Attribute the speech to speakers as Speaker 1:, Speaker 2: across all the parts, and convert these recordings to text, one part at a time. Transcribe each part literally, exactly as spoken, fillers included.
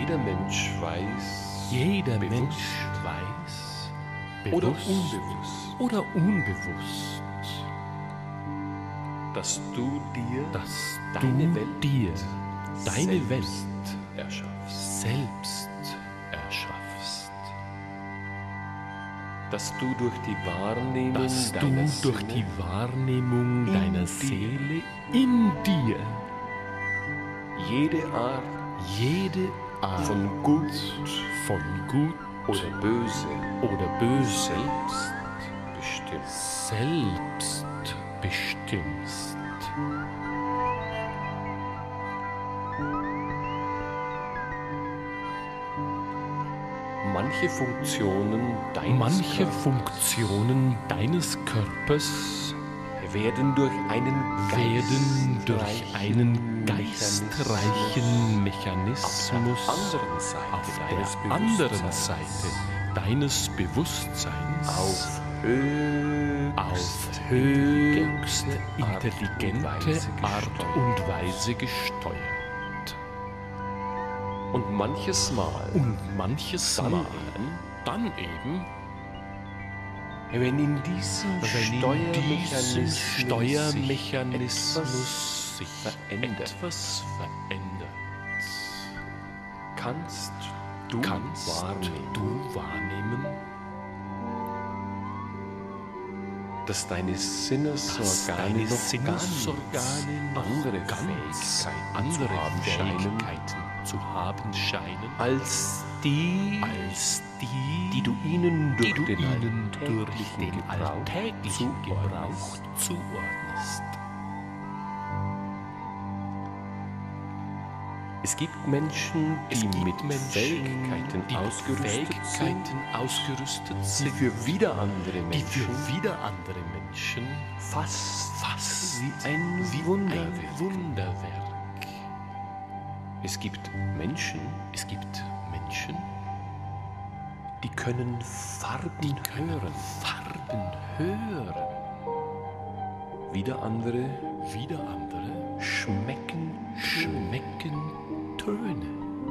Speaker 1: Jeder Mensch weiß,
Speaker 2: Jeder
Speaker 1: bewusst
Speaker 2: Mensch weiß,
Speaker 1: oder
Speaker 2: bewusst
Speaker 1: unbewusst,
Speaker 2: oder unbewusst,
Speaker 1: dass du dir
Speaker 2: dass
Speaker 1: deine
Speaker 2: du
Speaker 1: Welt
Speaker 2: dir deine
Speaker 1: selbst
Speaker 2: Welt
Speaker 1: erschaffst,
Speaker 2: selbst erschaffst,
Speaker 1: dass du durch die Wahrnehmung
Speaker 2: dass du
Speaker 1: deiner
Speaker 2: durch
Speaker 1: Sinne
Speaker 2: die Wahrnehmung
Speaker 1: in
Speaker 2: deiner
Speaker 1: dir
Speaker 2: Seele in dir
Speaker 1: jede Art
Speaker 2: jede Art
Speaker 1: von Gut
Speaker 2: von Gut
Speaker 1: oder Böse
Speaker 2: oder Böse
Speaker 1: selbst bestimmst.
Speaker 2: selbst bestimmst.
Speaker 1: Manche Funktionen deines
Speaker 2: Manche
Speaker 1: Körpers
Speaker 2: Funktionen deines Körpers
Speaker 1: werden durch einen
Speaker 2: werden durch
Speaker 1: geistreichen
Speaker 2: einen geistreichen Mechanismus
Speaker 1: auf der anderen Seite
Speaker 2: auf
Speaker 1: deines
Speaker 2: der anderen Seite deines Bewusstseins
Speaker 1: auf höchst
Speaker 2: auf höchst
Speaker 1: intelligente
Speaker 2: intelligente
Speaker 1: Art
Speaker 2: Art und Weise gesteuert.
Speaker 1: und manches Mal,
Speaker 2: Und manches
Speaker 1: dann
Speaker 2: Mal
Speaker 1: eben,
Speaker 2: dann eben,
Speaker 1: wenn in diesem
Speaker 2: wenn in diesem
Speaker 1: Steuermechanismus
Speaker 2: Steuermechanismus sich
Speaker 1: verändert,
Speaker 2: etwas verändert,
Speaker 1: kannst du
Speaker 2: kannst
Speaker 1: wahrnehmen,
Speaker 2: du wahrnehmen,
Speaker 1: dass deine
Speaker 2: dass
Speaker 1: Sinnesorgane
Speaker 2: deine
Speaker 1: noch
Speaker 2: Sinnesorgane
Speaker 1: ganz andere
Speaker 2: noch ganz
Speaker 1: Fähigkeiten
Speaker 2: andere
Speaker 1: zu haben scheinen,
Speaker 2: Fähigkeiten zu haben scheinen,
Speaker 1: als die,
Speaker 2: als die,
Speaker 1: die du ihnen
Speaker 2: die
Speaker 1: durch
Speaker 2: du
Speaker 1: den
Speaker 2: ihnen durch
Speaker 1: alltäglichen
Speaker 2: den
Speaker 1: Gebrauch
Speaker 2: alltäglichen Gebrauch
Speaker 1: zuordnest.
Speaker 2: zuordnest.
Speaker 1: Es gibt Menschen, die
Speaker 2: Es gibt
Speaker 1: mit
Speaker 2: Menschen,
Speaker 1: Fähigkeiten
Speaker 2: die mit
Speaker 1: ausgerüstet
Speaker 2: Fähigkeiten
Speaker 1: sind,
Speaker 2: ausgerüstet
Speaker 1: die
Speaker 2: sind,
Speaker 1: für wieder andere
Speaker 2: die
Speaker 1: Menschen
Speaker 2: für wieder andere Menschen
Speaker 1: fast,
Speaker 2: fast
Speaker 1: wie ein
Speaker 2: wie
Speaker 1: Wunder
Speaker 2: ein
Speaker 1: wirken.
Speaker 2: Wunderwerk.
Speaker 1: Es gibt Menschen,
Speaker 2: Es gibt Menschen,
Speaker 1: die können Farben
Speaker 2: die können
Speaker 1: hören.
Speaker 2: Farben hören.
Speaker 1: Wieder andere
Speaker 2: Wieder andere
Speaker 1: schmecken
Speaker 2: schmecken Töne.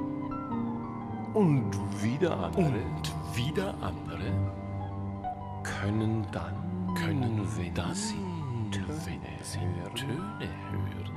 Speaker 1: und wieder andere
Speaker 2: Und wieder andere
Speaker 1: können dann,
Speaker 2: können
Speaker 1: wenn
Speaker 2: dann,
Speaker 1: sie
Speaker 2: wenn
Speaker 1: Töne
Speaker 2: sie
Speaker 1: hören,
Speaker 2: Töne hören,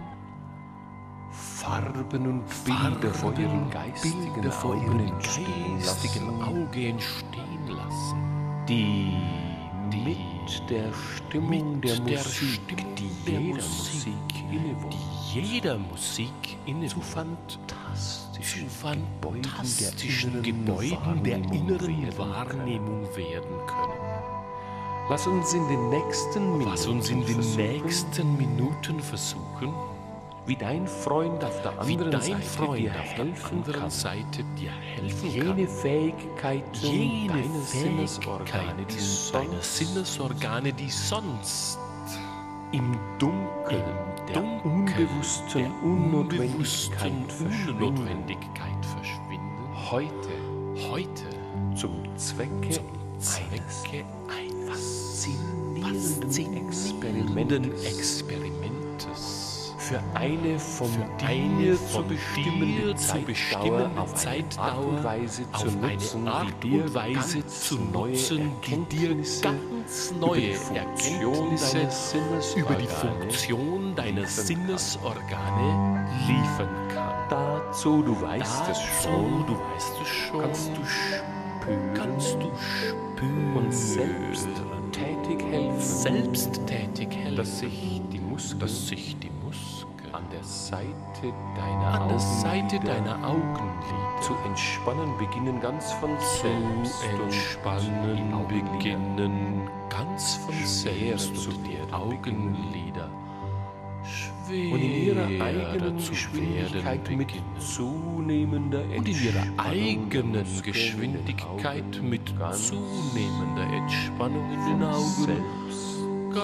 Speaker 1: Farben und Bilder vor ihren geistigen
Speaker 2: Bilder vor
Speaker 1: Augen
Speaker 2: ihrem
Speaker 1: entstehen
Speaker 2: geistigen
Speaker 1: lassen,
Speaker 2: Auge entstehen lassen,
Speaker 1: die
Speaker 2: die
Speaker 1: mit der Stimmung
Speaker 2: mit
Speaker 1: der
Speaker 2: der
Speaker 1: Musik,
Speaker 2: Stimmung
Speaker 1: die
Speaker 2: der
Speaker 1: jeder
Speaker 2: Musik,
Speaker 1: Musik innewohnt,
Speaker 2: die jeder Musik
Speaker 1: zu
Speaker 2: innewohnt,
Speaker 1: fantastischen
Speaker 2: zu
Speaker 1: Gebäuden der
Speaker 2: fantastischen
Speaker 1: inneren
Speaker 2: Gebäuden der
Speaker 1: Wahrnehmung
Speaker 2: inneren
Speaker 1: werden
Speaker 2: Wahrnehmung werden können.
Speaker 1: Lass uns in den nächsten Minuten
Speaker 2: Was uns in den
Speaker 1: versuchen,
Speaker 2: nächsten Minuten versuchen,
Speaker 1: wie dein Freund auf der
Speaker 2: wie
Speaker 1: anderen
Speaker 2: dein
Speaker 1: Seite
Speaker 2: Freund
Speaker 1: dir
Speaker 2: auf der
Speaker 1: helfen
Speaker 2: anderen
Speaker 1: kann,
Speaker 2: Seite dir helfen
Speaker 1: jene
Speaker 2: kann,
Speaker 1: Fähigkeiten
Speaker 2: jene
Speaker 1: deiner Sinnesorgane, die
Speaker 2: Fähigkeiten deiner
Speaker 1: sonst
Speaker 2: Sinnesorgane, die sonst
Speaker 1: im Dunkeln der
Speaker 2: Dunkel
Speaker 1: unbewussten
Speaker 2: der
Speaker 1: Unnotwendigkeit
Speaker 2: unbewussten
Speaker 1: verschwinden,
Speaker 2: Unnotwendigkeit verschwinden,
Speaker 1: heute
Speaker 2: heute
Speaker 1: zum Zwecke
Speaker 2: zum
Speaker 1: eines
Speaker 2: Zwecke eines
Speaker 1: faszinierenden
Speaker 2: faszinierenden
Speaker 1: Experiments
Speaker 2: Experimentes
Speaker 1: für eine von
Speaker 2: für
Speaker 1: dir
Speaker 2: eine
Speaker 1: zu
Speaker 2: von
Speaker 1: bestimmende
Speaker 2: dir zu
Speaker 1: Zeitdauer
Speaker 2: bestimmende
Speaker 1: auf eine
Speaker 2: Zeitdauer
Speaker 1: Art und Weise zu
Speaker 2: auf
Speaker 1: nutzen,
Speaker 2: eine Art
Speaker 1: die dir
Speaker 2: und Weise
Speaker 1: ganz
Speaker 2: zu
Speaker 1: neue
Speaker 2: nutzen, die dir
Speaker 1: Erkenntnisse
Speaker 2: ganz
Speaker 1: über
Speaker 2: neue
Speaker 1: die Funktion
Speaker 2: Erkenntnisse
Speaker 1: deiner Sinnesorgane
Speaker 2: über die Funktion deiner
Speaker 1: liefern kann.
Speaker 2: Sinnesorgane liefern kann.
Speaker 1: Dazu, du weißt es
Speaker 2: Dazu,
Speaker 1: schon,
Speaker 2: du weißt es schon,
Speaker 1: kannst du spüren
Speaker 2: kannst du spüren
Speaker 1: und selbst tätig helfen,
Speaker 2: selbst tätig helfen,
Speaker 1: dass sich die Muskeln
Speaker 2: dass sich die Muskeln
Speaker 1: an der Seite deiner
Speaker 2: an der Seite
Speaker 1: Augenlider
Speaker 2: deiner Augenlider
Speaker 1: zu entspannen beginnen, ganz von
Speaker 2: zu
Speaker 1: selbst und die
Speaker 2: entspannen
Speaker 1: Augenlider
Speaker 2: beginnen, ganz von
Speaker 1: schwerer
Speaker 2: selbst
Speaker 1: zu
Speaker 2: und die
Speaker 1: werden
Speaker 2: Augenlider schwerer
Speaker 1: und in ihrer eigenen
Speaker 2: zu
Speaker 1: Geschwindigkeit
Speaker 2: werden
Speaker 1: mit
Speaker 2: beginnen.
Speaker 1: zunehmender
Speaker 2: Und in ihrer
Speaker 1: Entspannung der
Speaker 2: eigenen
Speaker 1: Muskeln in den
Speaker 2: Geschwindigkeit
Speaker 1: Augen
Speaker 2: mit
Speaker 1: ganz
Speaker 2: zunehmender Entspannung in den
Speaker 1: von
Speaker 2: Augen
Speaker 1: selbst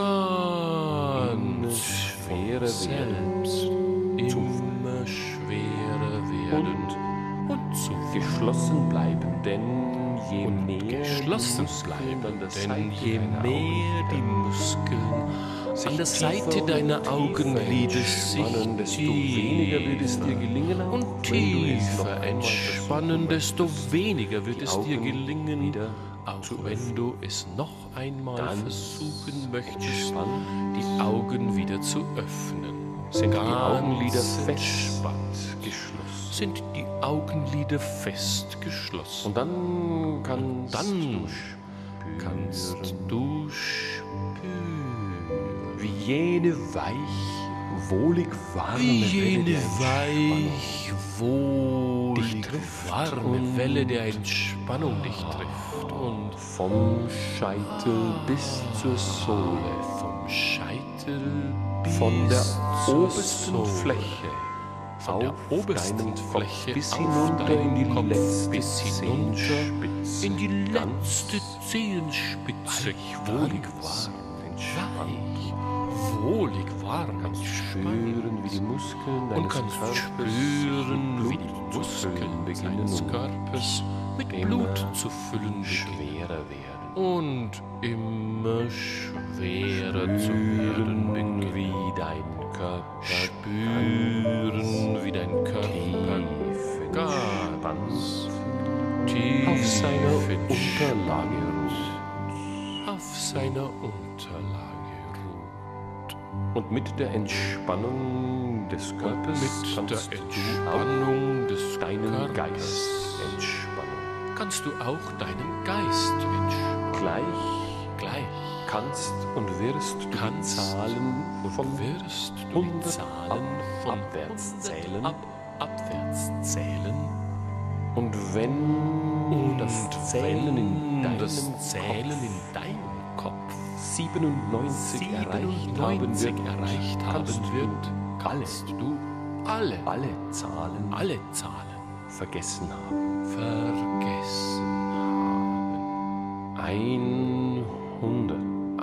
Speaker 2: ganz
Speaker 1: schwerer
Speaker 2: von
Speaker 1: werden,
Speaker 2: selbst
Speaker 1: zu
Speaker 2: immer schwerer werden und zu
Speaker 1: geschlossen bleiben, denn je
Speaker 2: und
Speaker 1: mehr
Speaker 2: geschlossen
Speaker 1: die Muskeln
Speaker 2: bleiben,
Speaker 1: an der
Speaker 2: denn
Speaker 1: Seite
Speaker 2: je
Speaker 1: deiner
Speaker 2: mehr die
Speaker 1: Augenlider
Speaker 2: Muskeln
Speaker 1: sich
Speaker 2: an der
Speaker 1: tiefer
Speaker 2: Seite
Speaker 1: und
Speaker 2: deiner
Speaker 1: tiefer
Speaker 2: Augenlider sich
Speaker 1: entspannen, desto weniger wird es dir gelingen, auch
Speaker 2: und
Speaker 1: wenn du es noch
Speaker 2: tiefer
Speaker 1: einmal
Speaker 2: entspannen,
Speaker 1: versuchen
Speaker 2: desto
Speaker 1: möchtest,
Speaker 2: weniger wird
Speaker 1: die
Speaker 2: es dir
Speaker 1: Augen
Speaker 2: gelingen,
Speaker 1: wieder
Speaker 2: auch
Speaker 1: zu
Speaker 2: wenn
Speaker 1: öffnen.
Speaker 2: du es noch einmal
Speaker 1: Ganz
Speaker 2: versuchen möchtest,
Speaker 1: entspannt
Speaker 2: die Augen wieder zu öffnen.
Speaker 1: sind die
Speaker 2: Ganz
Speaker 1: Augenlider fest
Speaker 2: entspannt
Speaker 1: geschlossen.
Speaker 2: sind die Augenlider fest geschlossen.
Speaker 1: Und dann kannst
Speaker 2: dann
Speaker 1: du spüren,
Speaker 2: kannst du spüren,
Speaker 1: wie jene weich, wohlig warme
Speaker 2: wie
Speaker 1: Welle
Speaker 2: jene
Speaker 1: der Entspannung
Speaker 2: weich, wohlig
Speaker 1: dich trifft
Speaker 2: warme
Speaker 1: und
Speaker 2: Welle der Entspannung dich trifft und
Speaker 1: vom Scheitel bis zur Sohle,
Speaker 2: vom Scheitel bis
Speaker 1: von der
Speaker 2: zur
Speaker 1: obersten
Speaker 2: Sohle,
Speaker 1: Fläche
Speaker 2: von der
Speaker 1: auf
Speaker 2: obersten
Speaker 1: deinen
Speaker 2: Fläche
Speaker 1: Kopf bis
Speaker 2: auf
Speaker 1: hinunter in die
Speaker 2: deinen Kopf
Speaker 1: letzte
Speaker 2: bis hinunter
Speaker 1: Zehenspitze,
Speaker 2: in die
Speaker 1: ganz
Speaker 2: letzte Zehenspitze,
Speaker 1: weich, wohlig
Speaker 2: ganz
Speaker 1: warm, entspannt.
Speaker 2: weich, wohlig warm,
Speaker 1: Kannst
Speaker 2: entspannt.
Speaker 1: spüren, wie die Muskeln deines
Speaker 2: Und kannst
Speaker 1: Körpers
Speaker 2: spüren,
Speaker 1: mit
Speaker 2: wie die
Speaker 1: Blut zu
Speaker 2: Muskeln
Speaker 1: füllen beginnen
Speaker 2: deines
Speaker 1: und
Speaker 2: Körpers mit
Speaker 1: immer
Speaker 2: Blut zu füllen beginnen
Speaker 1: schwerer werden.
Speaker 2: und immer schwerer zu werden
Speaker 1: Spüren,
Speaker 2: beginnen.
Speaker 1: wie dein Körper
Speaker 2: Spüren, wie dein Körper
Speaker 1: tief
Speaker 2: ganz
Speaker 1: entspannt
Speaker 2: tief
Speaker 1: auf seiner
Speaker 2: entspannt
Speaker 1: Unterlage ruht.
Speaker 2: auf seiner Unterlage ruht.
Speaker 1: Und mit der Entspannung des Körpers
Speaker 2: Mit der
Speaker 1: kannst du
Speaker 2: Entspannung des
Speaker 1: auch deinen
Speaker 2: Körpers
Speaker 1: Geist entspannen.
Speaker 2: kannst du auch deinen Geist entspannen.
Speaker 1: Gleich
Speaker 2: Gleich
Speaker 1: kannst und wirst du die
Speaker 2: Kannst
Speaker 1: Zahlen von
Speaker 2: wirst du die
Speaker 1: hundert
Speaker 2: Zahlen
Speaker 1: ab,
Speaker 2: von
Speaker 1: abwärts
Speaker 2: hundert
Speaker 1: zählen.
Speaker 2: ab, abwärts zählen.
Speaker 1: Und wenn
Speaker 2: Und
Speaker 1: das Zählen in deinem
Speaker 2: das Zählen
Speaker 1: Kopf
Speaker 2: in deinem Kopf
Speaker 1: siebenundneunzig erreicht haben
Speaker 2: siebenundneunzig
Speaker 1: wird,
Speaker 2: erreicht
Speaker 1: kannst
Speaker 2: haben
Speaker 1: du
Speaker 2: wird,
Speaker 1: alle,
Speaker 2: kannst du alle,
Speaker 1: alle Zahlen
Speaker 2: alle Zahlen
Speaker 1: vergessen haben.
Speaker 2: vergessen haben.
Speaker 1: hundert.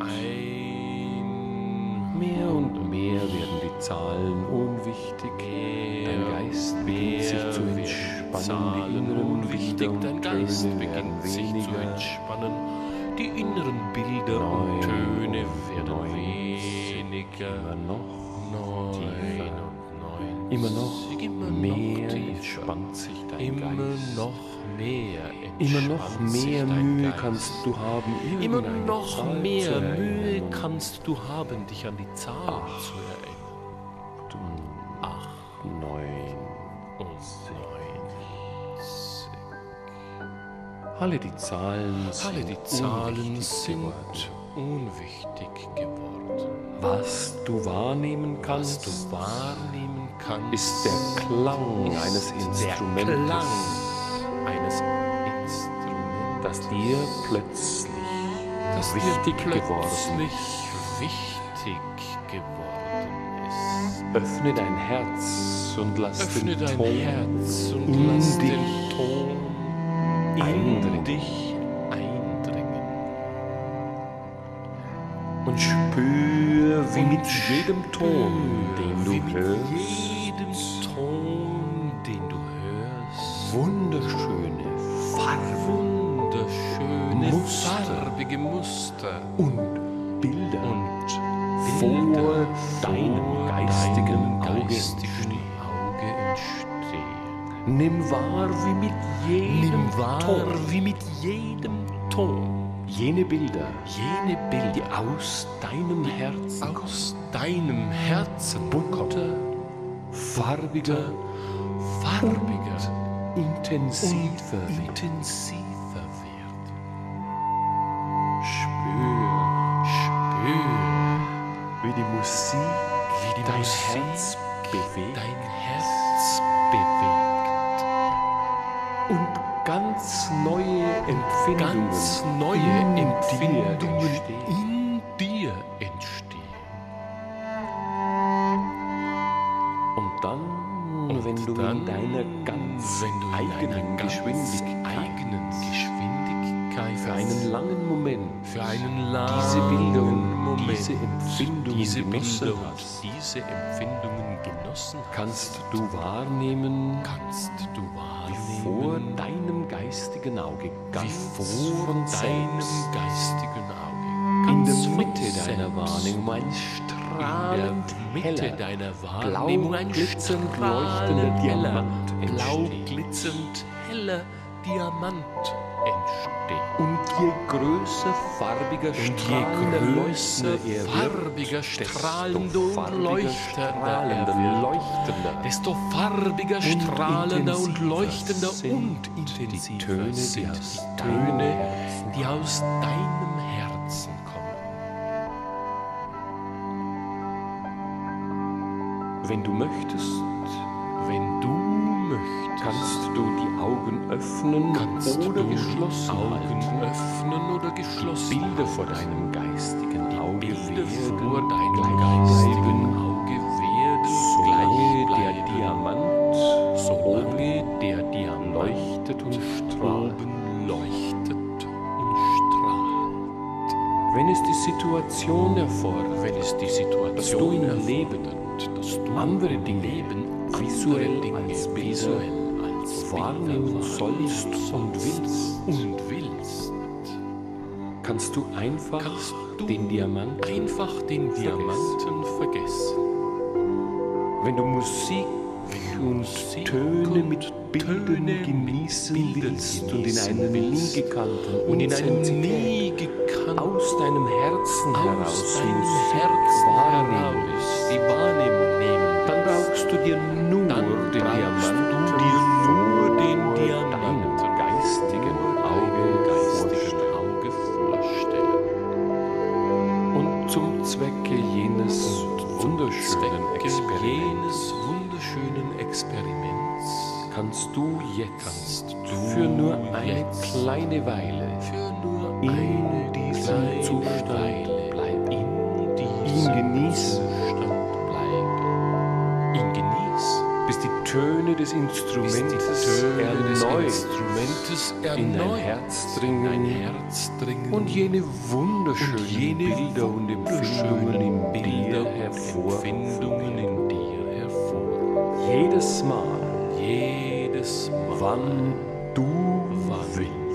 Speaker 2: Ein
Speaker 1: Mehr und mehr werden die Zahlen unwichtig. Dein Geist beginnt sich zu entspannen. Die inneren
Speaker 2: unwichtig,
Speaker 1: Bilder
Speaker 2: dein
Speaker 1: und
Speaker 2: Geist
Speaker 1: Töne
Speaker 2: beginnt
Speaker 1: werden
Speaker 2: sich zu
Speaker 1: weniger.
Speaker 2: entspannen. Die inneren Bilder
Speaker 1: Neun,
Speaker 2: und Töne werden
Speaker 1: neunzig,
Speaker 2: weniger.
Speaker 1: Immer noch
Speaker 2: Neun
Speaker 1: tiefer.
Speaker 2: und
Speaker 1: Immer noch
Speaker 2: immer
Speaker 1: mehr
Speaker 2: noch tiefer.
Speaker 1: entspannt sich dein
Speaker 2: Immer
Speaker 1: Geist.
Speaker 2: noch mehr
Speaker 1: Immer
Speaker 2: entspannt
Speaker 1: noch
Speaker 2: sich
Speaker 1: mehr
Speaker 2: dein
Speaker 1: Mühe
Speaker 2: Geist.
Speaker 1: kannst du haben,
Speaker 2: Immer
Speaker 1: irgendeine
Speaker 2: noch
Speaker 1: Zahl
Speaker 2: mehr
Speaker 1: zu
Speaker 2: Mühe
Speaker 1: erinnern.
Speaker 2: kannst du haben, dich an die Zahl
Speaker 1: Acht.
Speaker 2: zu erinnern.
Speaker 1: Und
Speaker 2: Acht
Speaker 1: neun.
Speaker 2: und neunzig.
Speaker 1: Alle die Zahlen
Speaker 2: Alle
Speaker 1: sind
Speaker 2: die Zahlen
Speaker 1: unwichtig
Speaker 2: sind
Speaker 1: geworden.
Speaker 2: unwichtig geworden.
Speaker 1: Was du wahrnehmen
Speaker 2: Was
Speaker 1: kannst,
Speaker 2: du wahrnehmen kannst,
Speaker 1: ist der Klang eines
Speaker 2: der
Speaker 1: Instrumentes,
Speaker 2: Klang eines Instruments,
Speaker 1: das dir plötzlich
Speaker 2: das
Speaker 1: wichtig
Speaker 2: dir
Speaker 1: geworden
Speaker 2: plötzlich
Speaker 1: ist.
Speaker 2: wichtig geworden ist.
Speaker 1: Öffne dein Herz und lass
Speaker 2: Öffne
Speaker 1: den
Speaker 2: dein
Speaker 1: Ton
Speaker 2: Herz und
Speaker 1: in
Speaker 2: lass
Speaker 1: dich
Speaker 2: den Ton in
Speaker 1: eindringen.
Speaker 2: dich eindringen.
Speaker 1: und spür, wie
Speaker 2: Und
Speaker 1: mit jedem Ton, den
Speaker 2: wie
Speaker 1: du
Speaker 2: mit
Speaker 1: hörst,
Speaker 2: jedem Ton, den du hörst,
Speaker 1: wunderschöne Farben
Speaker 2: wunderschöne,
Speaker 1: Muster.
Speaker 2: farbige Muster
Speaker 1: und Bilder
Speaker 2: und
Speaker 1: vor
Speaker 2: Bilder
Speaker 1: deinem
Speaker 2: vor
Speaker 1: geistigen
Speaker 2: deinem
Speaker 1: Auge
Speaker 2: geistigen Auge entstehen.
Speaker 1: Nimm wahr, wie mit jedem
Speaker 2: Nimm wahr,
Speaker 1: Ton
Speaker 2: wie mit jedem Ton
Speaker 1: jene Bilder,
Speaker 2: jene
Speaker 1: die
Speaker 2: Bilder
Speaker 1: aus deinem Herzen
Speaker 2: aus deinem Herzen
Speaker 1: bunter, farbiger,
Speaker 2: farbiger
Speaker 1: intensiver
Speaker 2: und
Speaker 1: wird.
Speaker 2: intensiver wird.
Speaker 1: Spür,
Speaker 2: Spür,
Speaker 1: wie die Musik
Speaker 2: wie die
Speaker 1: dein
Speaker 2: Musik
Speaker 1: Herz bewegt
Speaker 2: dein Herz bewegt
Speaker 1: und ganz neue Empfindungen
Speaker 2: ganz neue
Speaker 1: in dir
Speaker 2: Empfindungen
Speaker 1: entstehen.
Speaker 2: in dir entstehen.
Speaker 1: Und dann,
Speaker 2: Und
Speaker 1: wenn du
Speaker 2: dann,
Speaker 1: in deiner ganz
Speaker 2: wenn du in
Speaker 1: eigenen
Speaker 2: deiner ganz
Speaker 1: Geschwindigkeit
Speaker 2: eigenen Geschwindigkeit
Speaker 1: für einen langen Moment
Speaker 2: für einen langen
Speaker 1: diese Bilder und
Speaker 2: Moment
Speaker 1: diese Empfindungen
Speaker 2: diese
Speaker 1: genossen
Speaker 2: Bilder und
Speaker 1: hast,
Speaker 2: diese Empfindungen genossen
Speaker 1: kannst du wahrnehmen,
Speaker 2: kannst du
Speaker 1: wie vor
Speaker 2: wahrnehmen,
Speaker 1: deinem geistigen Auge
Speaker 2: wie
Speaker 1: ganz
Speaker 2: vor
Speaker 1: von
Speaker 2: deinem
Speaker 1: selbst
Speaker 2: geistigen Auge
Speaker 1: in
Speaker 2: ganz
Speaker 1: der
Speaker 2: von
Speaker 1: Mitte deiner deiner Wahrnehmung ein
Speaker 2: in
Speaker 1: strahlend
Speaker 2: der Mitte
Speaker 1: heller,
Speaker 2: deiner
Speaker 1: blau
Speaker 2: Wahrnehmung ein
Speaker 1: glitzernd
Speaker 2: strahlend
Speaker 1: leuchtender
Speaker 2: heller,
Speaker 1: Diamant
Speaker 2: blau
Speaker 1: entsteht.
Speaker 2: glitzernd heller Diamant entsteht.
Speaker 1: Und je größer, farbiger,
Speaker 2: Und je
Speaker 1: strahlender,
Speaker 2: größer,
Speaker 1: leuchtender er
Speaker 2: farbiger,
Speaker 1: wird,
Speaker 2: strahlender
Speaker 1: desto
Speaker 2: und
Speaker 1: farbiger,
Speaker 2: leuchtender er
Speaker 1: strahlender,
Speaker 2: wird,
Speaker 1: leuchtender,
Speaker 2: desto farbiger, strahlender und
Speaker 1: intensiver
Speaker 2: leuchtender
Speaker 1: sind
Speaker 2: und
Speaker 1: die
Speaker 2: intensiver
Speaker 1: Töne, die
Speaker 2: sind
Speaker 1: aus
Speaker 2: die
Speaker 1: deinem
Speaker 2: Töne,
Speaker 1: Herzen
Speaker 2: die aus deinem Herzen kommen.
Speaker 1: Wenn du möchtest,
Speaker 2: Wenn du möchtest,
Speaker 1: kannst du die Augen öffnen
Speaker 2: kannst
Speaker 1: oder
Speaker 2: du
Speaker 1: geschlossen
Speaker 2: Augen
Speaker 1: halten.
Speaker 2: öffnen oder geschlossen
Speaker 1: Bilder vor
Speaker 2: halten.
Speaker 1: deinem geistigen Auge
Speaker 2: Bilder
Speaker 1: werden
Speaker 2: vor deinem
Speaker 1: gleich
Speaker 2: geistigen
Speaker 1: bleiben,
Speaker 2: Auge werden
Speaker 1: solange
Speaker 2: gleich
Speaker 1: der
Speaker 2: bleiben,
Speaker 1: Diamant
Speaker 2: solange der Diamant
Speaker 1: leuchtet und strahlt.
Speaker 2: oben leuchtet und strahlt.
Speaker 1: Wenn es die Situation erfordert,
Speaker 2: Wenn es die
Speaker 1: dass du
Speaker 2: Situation
Speaker 1: im
Speaker 2: erfordert,
Speaker 1: Leben
Speaker 2: dass du
Speaker 1: andere
Speaker 2: im
Speaker 1: Dinge
Speaker 2: Leben
Speaker 1: visuell
Speaker 2: andere Dinge
Speaker 1: als Bilder
Speaker 2: visuell als
Speaker 1: wahrnehmen
Speaker 2: Bilder
Speaker 1: sollst und willst,
Speaker 2: und willst,
Speaker 1: kannst du einfach
Speaker 2: kannst du
Speaker 1: den Diamant
Speaker 2: einfach den Diamanten vergessen.
Speaker 1: Wenn du Musik und
Speaker 2: Musik
Speaker 1: Töne
Speaker 2: und
Speaker 1: mit Bildern
Speaker 2: Töne
Speaker 1: genießen
Speaker 2: mit Bildern
Speaker 1: willst und in
Speaker 2: genießen
Speaker 1: einer nie
Speaker 2: willst
Speaker 1: gekannten
Speaker 2: und in einem
Speaker 1: Intensität
Speaker 2: nie gekannten
Speaker 1: aus deinem Herzen
Speaker 2: aus
Speaker 1: heraus
Speaker 2: deinem
Speaker 1: Musik
Speaker 2: Herzen
Speaker 1: wahrnehmen
Speaker 2: heraus
Speaker 1: willst,
Speaker 2: die Wahrnehmung nehmen
Speaker 1: dann
Speaker 2: willst,
Speaker 1: brauchst du dir nur
Speaker 2: dann
Speaker 1: den
Speaker 2: brauchst
Speaker 1: Diamanten
Speaker 2: du dir nur den
Speaker 1: vor
Speaker 2: Diamanten
Speaker 1: deinem geistigen Auge
Speaker 2: geistigen
Speaker 1: vorstellen.
Speaker 2: Auge vorstellen.
Speaker 1: Und zum Zwecke jenes wunderschönen
Speaker 2: Zwecke
Speaker 1: Experiments
Speaker 2: jenes wunderschönen Experiments
Speaker 1: kannst du jetzt
Speaker 2: kannst du
Speaker 1: für nur eine
Speaker 2: jetzt
Speaker 1: kleine Weile
Speaker 2: für nur
Speaker 1: in
Speaker 2: eine
Speaker 1: diesem
Speaker 2: kleine
Speaker 1: Zustand
Speaker 2: Weile
Speaker 1: bleiben.
Speaker 2: in
Speaker 1: Ihn
Speaker 2: diesem
Speaker 1: genießen,
Speaker 2: Zustand bleiben. Ihn genießen,
Speaker 1: bis die Töne des
Speaker 2: bis die
Speaker 1: Instrumentes
Speaker 2: Töne des
Speaker 1: erneut
Speaker 2: Instrumentes
Speaker 1: in dein
Speaker 2: erneut
Speaker 1: Herz
Speaker 2: in dein
Speaker 1: dringen
Speaker 2: Herz dringen
Speaker 1: und jene wunderschönen
Speaker 2: und jene
Speaker 1: Bilder und Empfindungen in
Speaker 2: wunderschönen
Speaker 1: dir
Speaker 2: Bilder und
Speaker 1: hervorrufen.
Speaker 2: Empfindungen in dir hervorrufen.
Speaker 1: Jedes Mal,
Speaker 2: Jedes Mal,
Speaker 1: wann du
Speaker 2: wann
Speaker 1: willst.